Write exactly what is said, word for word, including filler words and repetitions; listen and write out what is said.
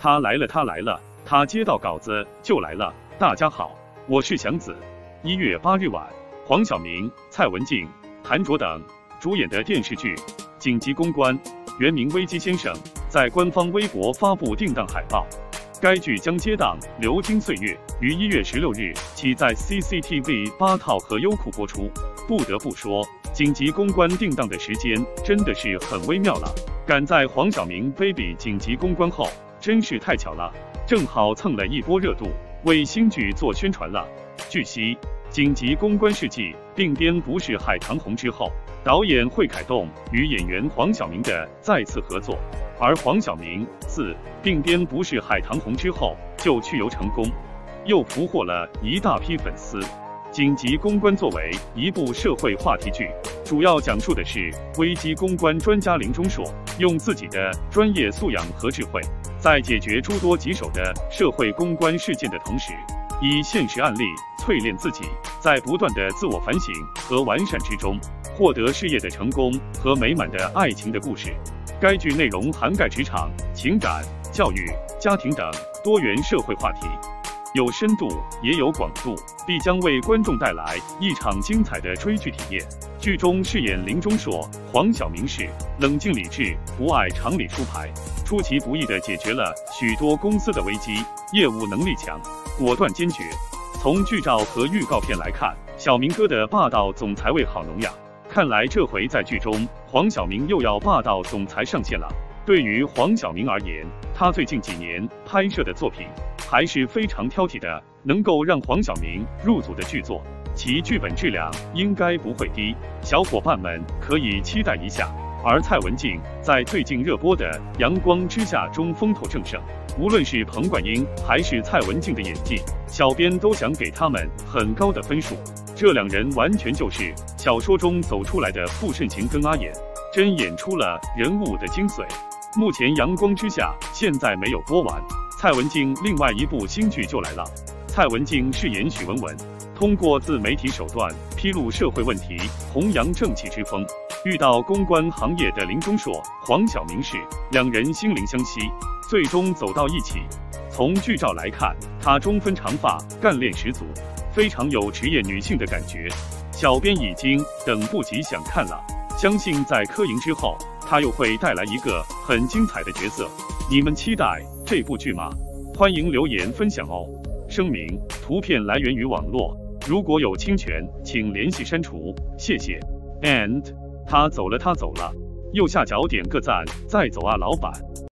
他来了，他来了，他接到稿子就来了。大家好，我是祥子。一月八日晚，黄晓明、蔡文静、谭卓等主演的电视剧《紧急公关》原名《危机先生》在官方微博发布定档海报。该剧将接档《流金岁月》，于一月十六日起在 C C T V 八套和优酷播出。不得不说，紧急公关定档的时间真的是很微妙了。赶在黄晓明 baby 紧急公关后，真是太巧了，正好蹭了一波热度，为新剧做宣传了。据悉，紧急公关事迹并编不是海棠红之后，导演惠凯栋与演员黄晓明的再次合作，而黄晓明自并编不是海棠红之后就去油成功，又俘获了一大批粉丝。紧急公关作为一部社会话题剧，主要讲述的是危机公关专家林钟硕用自己的专业素养和智慧，在解决诸多棘手的社会公关事件的同时，以现实案例淬炼自己，在不断的自我反省和完善之中，获得事业的成功和美满的爱情的故事。该剧内容涵盖职场、情感、教育、家庭等多元社会话题，有深度也有广度，必将为观众带来一场精彩的追剧体验。剧中饰演林钟硕、黄晓明是冷静理智，不爱常理出牌，出其不意地解决了许多公司的危机，业务能力强，果断坚决。从剧照和预告片来看，小明哥的霸道总裁味好浓呀，看来这回在剧中黄晓明又要霸道总裁上线了。对于黄晓明而言，他最近几年拍摄的作品还是非常挑剔的，能够让黄晓明入组的剧作，其剧本质量应该不会低，小伙伴们可以期待一下。而蔡文静在最近热播的《阳光之下》中风头正盛，无论是彭冠英还是蔡文静的演技，小编都想给他们很高的分数。这两人完全就是小说中走出来的傅慎晴跟阿衍，真演出了人物的精髓。目前《阳光之下》现在没有播完，蔡文静另外一部新剧就来了。蔡文静饰演许文文，通过自媒体手段披露社会问题，弘扬正气之风。遇到公关行业的林钟硕、黄晓明时，两人心灵相惜，最终走到一起。从剧照来看，她中分长发，干练十足，非常有职业女性的感觉。小编已经等不及想看了，相信在科营之后，她又会带来一个很精彩的角色。你们期待这部剧吗？欢迎留言分享哦。声明：图片来源于网络，如果有侵权，请联系删除，谢谢。And 他走了，他走了，右下角点个赞，再走啊，老板。